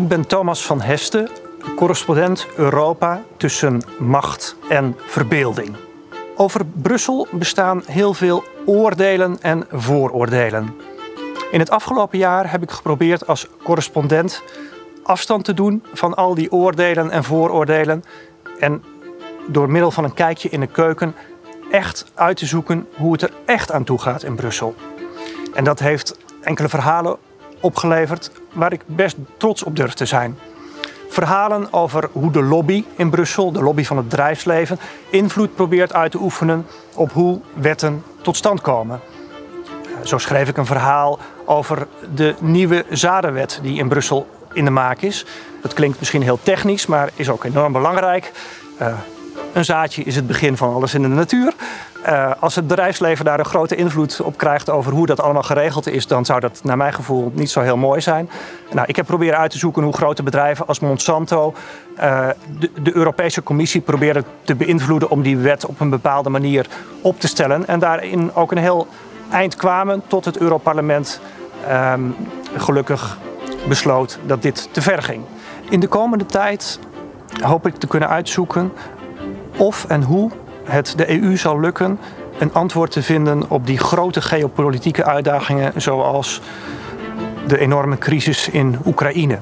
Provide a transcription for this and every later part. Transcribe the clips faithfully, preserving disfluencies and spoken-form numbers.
Ik ben Thomas van Hesten, correspondent Europa tussen macht en verbeelding. Over Brussel bestaan heel veel oordelen en vooroordelen. In het afgelopen jaar heb ik geprobeerd als correspondent afstand te doen van al die oordelen en vooroordelen en door middel van een kijkje in de keuken echt uit te zoeken hoe het er echt aan toe gaat in Brussel. En dat heeft enkele verhalen opgeleverd waar ik best trots op durf te zijn. Verhalen over hoe de lobby in Brussel, de lobby van het bedrijfsleven, invloed probeert uit te oefenen op hoe wetten tot stand komen. Zo schreef ik een verhaal over de nieuwe zadenwet die in Brussel in de maak is. Dat klinkt misschien heel technisch, maar is ook enorm belangrijk. Uh, een zaadje is het begin van alles in de natuur. Uh, als het bedrijfsleven daar een grote invloed op krijgt over hoe dat allemaal geregeld is, dan zou dat naar mijn gevoel niet zo heel mooi zijn. Nou, ik heb proberen uit te zoeken hoe grote bedrijven als Monsanto uh, de, de Europese Commissie proberen te beïnvloeden om die wet op een bepaalde manier op te stellen. En daarin ook een heel eind kwamen tot het Europarlement um, gelukkig besloot dat dit te ver ging. In de komende tijd hoop ik te kunnen uitzoeken of en hoe het de E U zal lukken een antwoord te vinden op die grote geopolitieke uitdagingen zoals de enorme crisis in Oekraïne.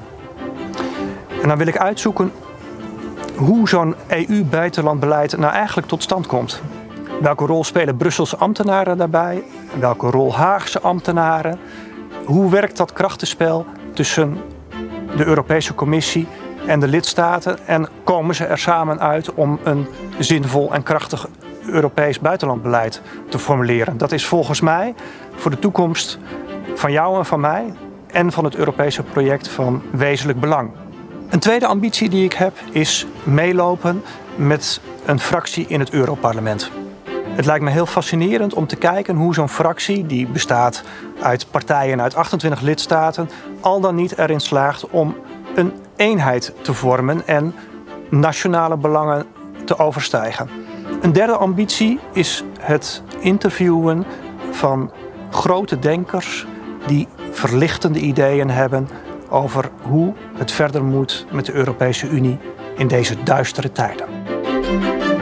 En dan wil ik uitzoeken hoe zo'n E U-buitenlandbeleid nou eigenlijk tot stand komt. Welke rol spelen Brusselse ambtenaren daarbij? Welke rol Haagse ambtenaren? Hoe werkt dat krachtenspel tussen de Europese Commissie en de lidstaten? En komen ze er samen uit om een zinvol en krachtig Europees buitenlandbeleid te formuleren? Dat is volgens mij voor de toekomst van jou en van mij en van het Europese project van wezenlijk belang. Een tweede ambitie die ik heb is meelopen met een fractie in het Europarlement. Het lijkt me heel fascinerend om te kijken hoe zo'n fractie, die bestaat uit partijen uit achtentwintig lidstaten, al dan niet erin slaagt om een eenheid te vormen en nationale belangen te overstijgen. Een derde ambitie is het interviewen van grote denkers die verlichtende ideeën hebben over hoe het verder moet met de Europese Unie in deze duistere tijden.